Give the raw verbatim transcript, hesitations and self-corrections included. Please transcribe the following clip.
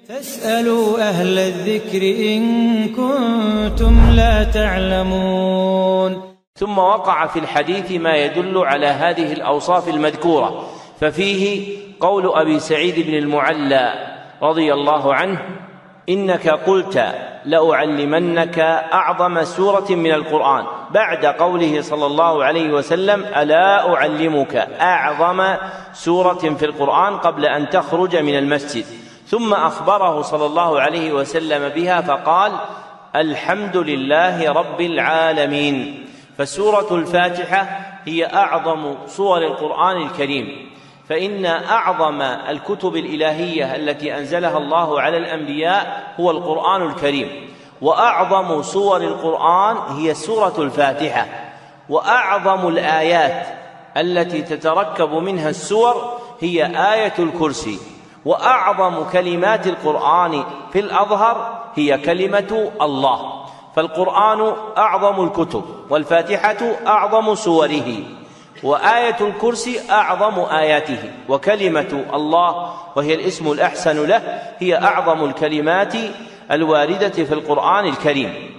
فاسألوا أهل الذكر إن كنتم لا تعلمون. ثم وقع في الحديث ما يدل على هذه الأوصاف المذكورة، ففيه قول أبي سعيد بن المعلى رضي الله عنه: إنك قلت لأعلمنك أعظم سورة من القرآن، بعد قوله صلى الله عليه وسلم: ألا أعلمك أعظم سورة في القرآن قبل أن تخرج من المسجد، ثم أخبره صلى الله عليه وسلم بها فقال: الحمد لله رب العالمين. فسورة الفاتحة هي أعظم سور القرآن الكريم، فإن أعظم الكتب الإلهية التي أنزلها الله على الأنبياء هو القرآن الكريم، وأعظم سور القرآن هي سورة الفاتحة، وأعظم الآيات التي تتركب منها السور هي آية الكرسي، وأعظم كلمات القرآن في الأظهر هي كلمة الله. فالقرآن أعظم الكتب، والفاتحة أعظم سوره، وآية الكرسي أعظم آياته، وكلمة الله وهي الاسم الأحسن له هي أعظم الكلمات الواردة في القرآن الكريم.